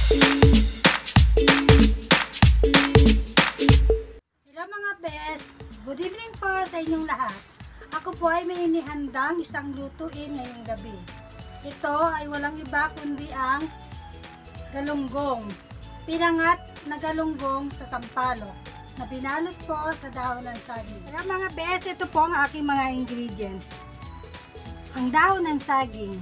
Hello mga bes! Good evening po sa inyong lahat. Ako po ay may inihandang isang lutuin ngayong gabi. Ito ay walang iba kundi ang galunggong. Pinangat na galunggong sa sampalok na binalot po sa dahon ng saging. Kaya mga bes, ito po ang aking mga ingredients. Ang dahon ng saging,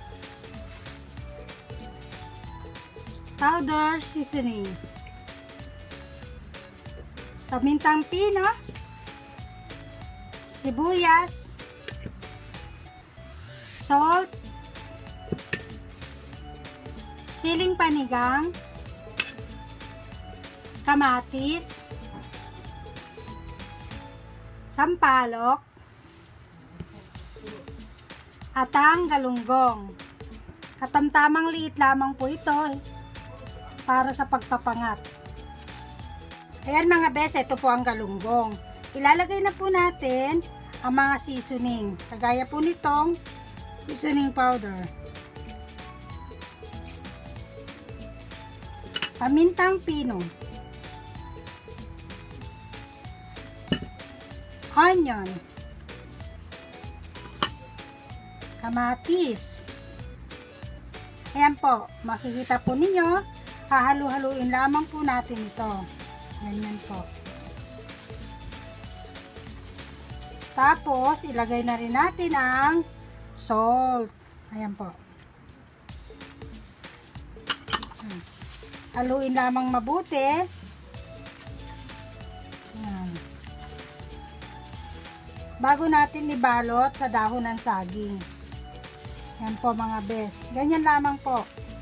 powder seasoning, pamintang pino, sibuyas, salt, siling panigang, kamatis, sampalok, at ang galunggong. Katamtamang liit lamang po ito para sa pagpapangat. Ayan mga bes, ito po ang galunggong. Ilalagay na po natin ang mga seasoning. Kagaya po nitong seasoning powder. Pamintang pino. Onion. Kamatis. Ayan po, makikita po ninyo, hahalu-haluin lamang po natin ito. Ganyan po. Tapos, ilagay na rin natin ang salt. Ayan po. Haluin lamang mabuti. Ayan. Bago natin ibalot sa dahon ng saging. Ayan po mga bes. Ganyan lamang po.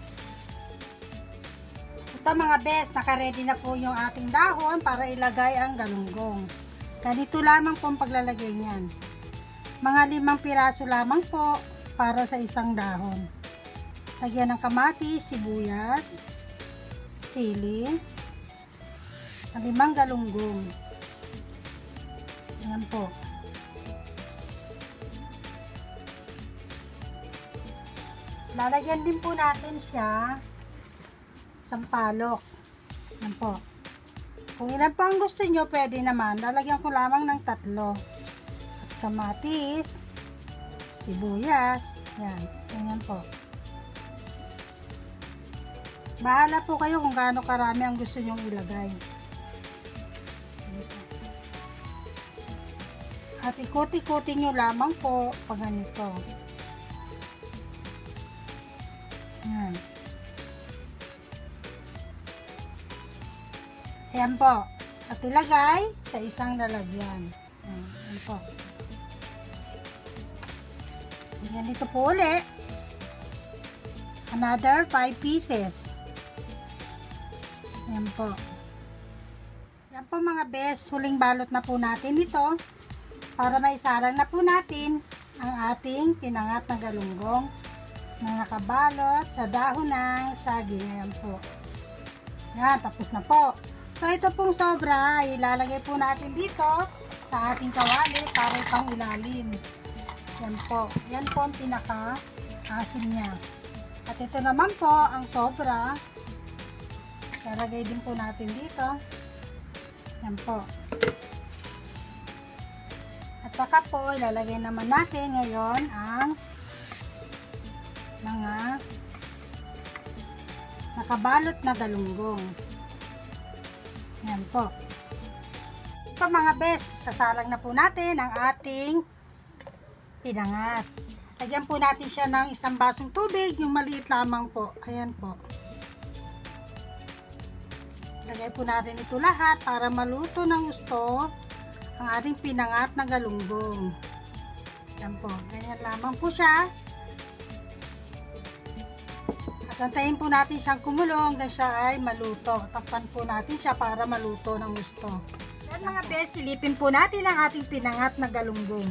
Ito mga bes, naka-ready na po yung ating dahon para ilagay ang galunggong. Ganito lamang po ang paglalagay niyan. Mga 5 piraso lamang po para sa isang dahon. Lagyan ng kamatis, sibuyas, sili, 5 galunggong. Ayan po. Lalagyan din po natin siya sampalok. Ayan po. Kung ilan po ang gusto nyo, pwede naman. Lalagyan ko lamang ng 3. At kamatis, sibuyas, yan. Ganyan po. Bahala po kayo kung gaano karami ang gusto nyong ilagay. At ikot-ikotin nyo lamang po pag ganito. Yan. Ayan po. At ilagay sa isang lalagyan. Ayan po. Ayan dito po uli. Another 5 pieces. Ayan po. Ayan po mga bes. Huling balot na po natin ito. Para maisalang na po natin ang ating pinangat na galunggong na nakabalot sa dahon ng saging. Ayan po. Ayan, tapos na po. So, ito pong sobra, ilalagay po natin dito sa ating kawali para itong ilalim. Yan po. Yan po ang pinaka-asim niya. At ito naman po, ang sobra, ilalagay din po natin dito. Yan po. At saka po, ilalagay naman natin ngayon ang mga nakabalot na galunggong. Yan po. Ito mga bes, sasalang na po natin ang ating pinangat. Lagyan po natin siya ng 1 basong tubig, yung maliit lamang po. Ayan po. Lagay po natin ito lahat para maluto ng gusto ang ating pinangat na galunggong. Ayan po. Ganyan lamang po siya. At antayin po natin siyang kumulo hanggang siya ay maluto. Takpan po natin siya para maluto ng gusto. Yan mga bes, silipin po natin ang ating pinangat na galunggong.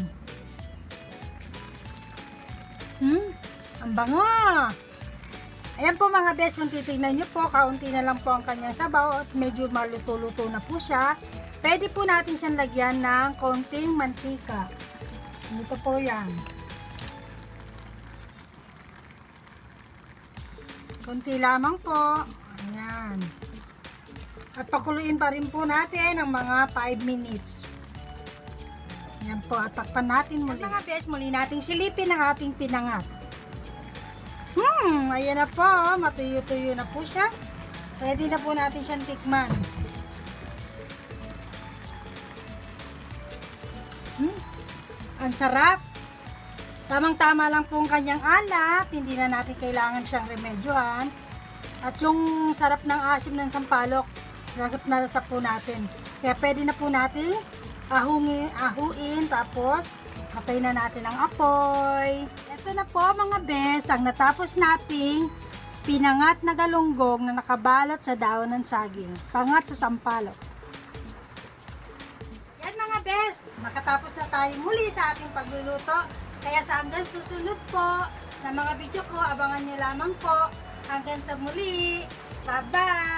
Ang bango! Ayan po mga bes, kung titignan nyo po, kaunti na lang po ang kanyang sabaw at medyo maluto-luto na po siya. Pwede po natin siyang lagyan ng konting mantika. Ito po yan. Konti lamang po. Ayan. At pakuluin pa rin po natin ang mga 5 minutes. Ayan po, at takpan natin muli. Mga bes, muli nating silipin ang ating pinangat. Ayan na po, matuyo-tuyo na po siya. Ready na po natin siyang tikman. Ang sarap. Tamang-tama lang po ang kanyang alat. Hindi na natin kailangan siyang remedyohan. At yung sarap ng asim ng sampalok, nasap na nasap po natin. Kaya pwede na po natin ahuin, tapos patay na natin ang apoy. Ito na po mga bes, ang natapos nating pinangat na galunggong na nakabalot sa daon ng saging. Pangat sa sampalok. Yan mga bes, nakatapos na tayo muli sa ating pagluluto. Kaya sa hanggang susunod po na mga video ko, abangan nyo lamang po. Hanggang sa muli. Bye-bye!